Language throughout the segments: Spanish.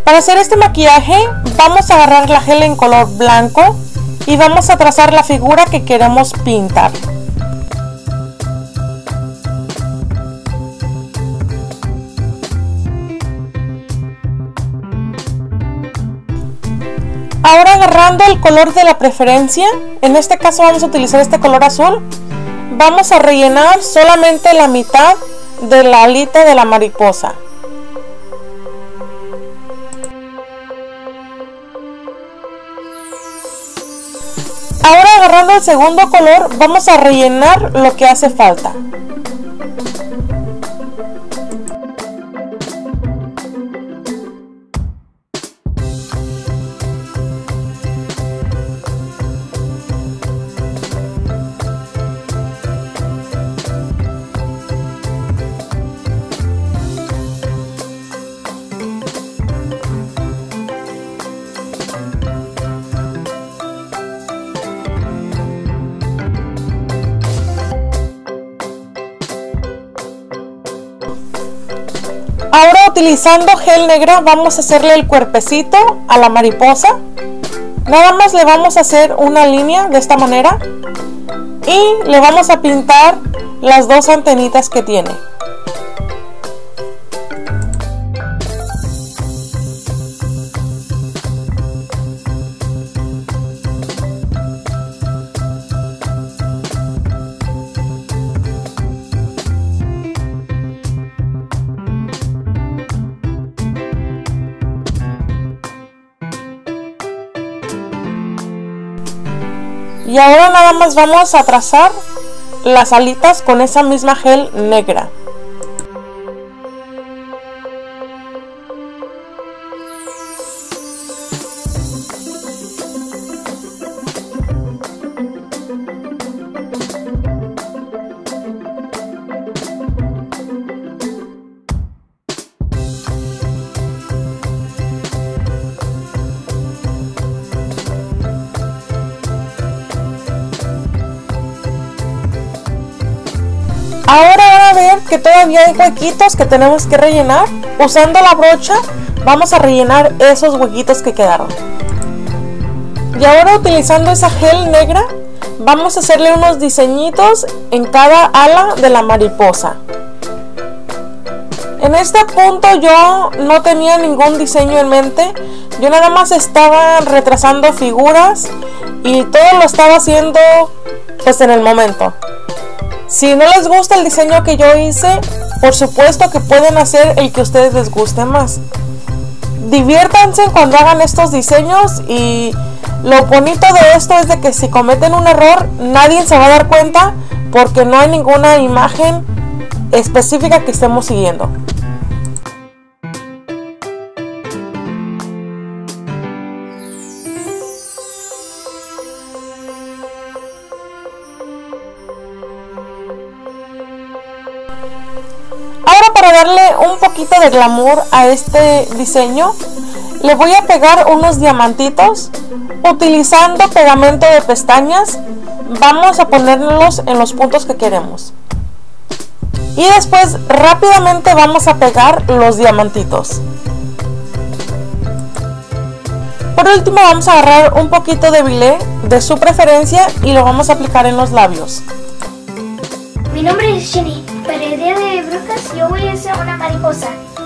Para hacer este maquillaje vamos a agarrar la gel en color blanco y vamos a trazar la figura que queremos pintar. Ahora agarrando el color de la preferencia, en este caso vamos a utilizar este color azul, vamos a rellenar solamente la mitad de la alita de la mariposa. Ahora agarrando el segundo color vamos a rellenar lo que hace falta. Ahora utilizando gel negra vamos a hacerle el cuerpecito a la mariposa. Nada más le vamos a hacer una línea de esta manera y le vamos a pintar las dos antenitas que tiene. Y ahora nada más vamos a trazar las alitas con esa misma gel negra. Ahora van a ver que todavía hay huequitos que tenemos que rellenar. Usando la brocha vamos a rellenar esos huequitos que quedaron. Y ahora utilizando esa gel negra vamos a hacerle unos diseñitos en cada ala de la mariposa. En este punto yo no tenía ningún diseño en mente. Yo nada más estaba retrasando figuras y todo lo estaba haciendo pues en el momento. Si no les gusta el diseño que yo hice, por supuesto que pueden hacer el que a ustedes les guste más. Diviértanse cuando hagan estos diseños y lo bonito de esto es de que si cometen un error nadie se va a dar cuenta porque no hay ninguna imagen específica que estemos siguiendo. Ahora para darle un poquito de glamour a este diseño le voy a pegar unos diamantitos. Utilizando pegamento de pestañas vamos a ponerlos en los puntos que queremos y después rápidamente vamos a pegar los diamantitos. Por último vamos a agarrar un poquito de bilé de su preferencia y lo vamos a aplicar en los labios. Mi nombre es Jenny. Para el día de brujas yo voy a hacer una mariposa.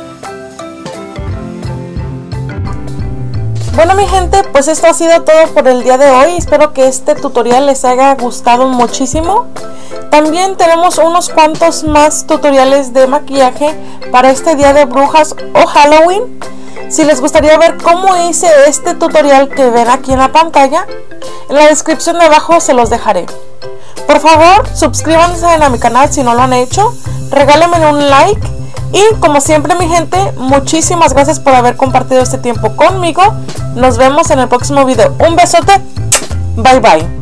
Bueno mi gente, pues esto ha sido todo por el día de hoy. Espero que este tutorial les haya gustado muchísimo. También tenemos unos cuantos más tutoriales de maquillaje para este día de brujas o Halloween. Si les gustaría ver cómo hice este tutorial que ven aquí en la pantalla, en la descripción de abajo se los dejaré. Por favor, suscríbanse a mi canal si no lo han hecho, regálenme un like y como siempre mi gente, muchísimas gracias por haber compartido este tiempo conmigo. Nos vemos en el próximo video. Un besote, bye bye.